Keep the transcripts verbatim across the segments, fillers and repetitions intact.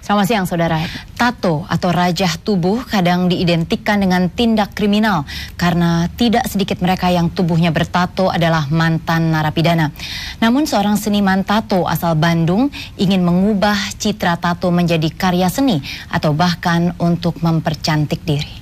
Selamat siang, saudara. Tato atau rajah tubuh kadang diidentikan dengan tindak kriminal karena tidak sedikit mereka yang tubuhnya bertato adalah mantan narapidana. Namun seorang seniman tato asal Bandung ingin mengubah citra tato menjadi karya seni atau bahkan untuk mempercantik diri.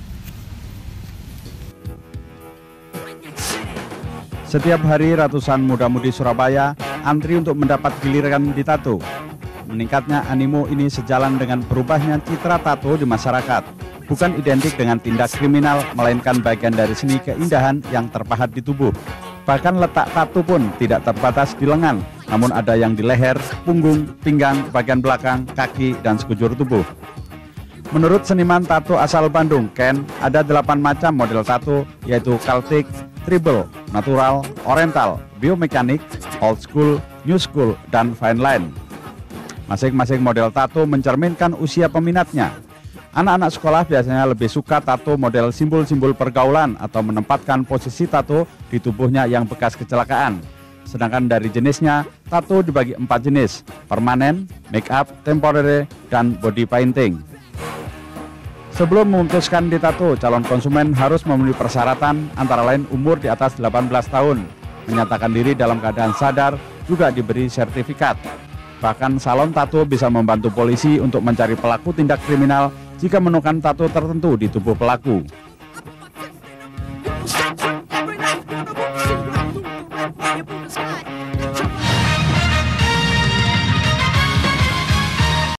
Setiap hari ratusan muda-mudi Surabaya antri untuk mendapat giliran ditato. Meningkatnya animo ini sejalan dengan berubahnya citra tato di masyarakat. Bukan identik dengan tindak kriminal, melainkan bagian dari seni keindahan yang terpahat di tubuh. Bahkan letak tato pun tidak terbatas di lengan, namun ada yang di leher, punggung, pinggang, bagian belakang, kaki, dan sekujur tubuh. Menurut seniman tato asal Bandung, Ken, ada delapan macam model tato, yaitu Celtic, Tribal, Natural, Oriental, Biomekanik, Old School, New School, dan Fine Line. Masing-masing model tato mencerminkan usia peminatnya. Anak-anak sekolah biasanya lebih suka tato model simbol-simbol pergaulan atau menempatkan posisi tato di tubuhnya yang bekas kecelakaan. Sedangkan dari jenisnya, tato dibagi empat jenis, permanen, make up, temporary, dan body painting. Sebelum memutuskan ditato, calon konsumen harus memenuhi persyaratan antara lain umur di atas delapan belas tahun, menyatakan diri dalam keadaan sadar, juga diberi sertifikat. Bahkan salon tato bisa membantu polisi untuk mencari pelaku tindak kriminal jika menemukan tato tertentu di tubuh pelaku.